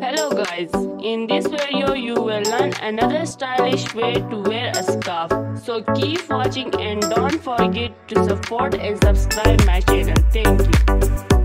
Hello guys, in this video you will learn another stylish way to wear a scarf. So keep watching and don't forget to support and subscribe my channel. Thank you.